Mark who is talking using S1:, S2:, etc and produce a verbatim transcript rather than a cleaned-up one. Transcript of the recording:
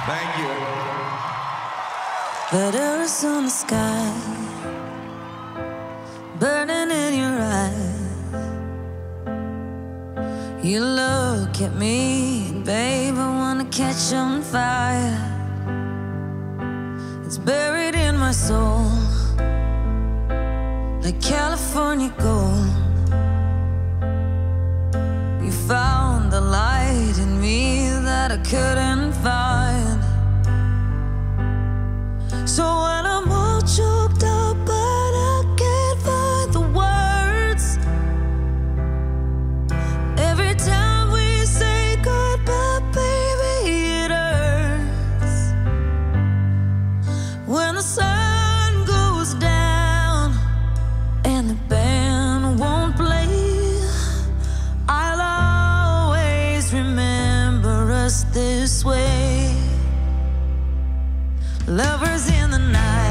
S1: Thank you.
S2: That Arizona sky burning in your eyes. You look at me, babe, I wanna catch on fire. It's buried in my soul like California gold. You found the light in me that I couldn't find. So when I'm all choked up but I can't find the words, every time we say goodbye, baby, it hurts. When the sun goes down and the band won't play, I'll always remember us this way. Lovers in the night,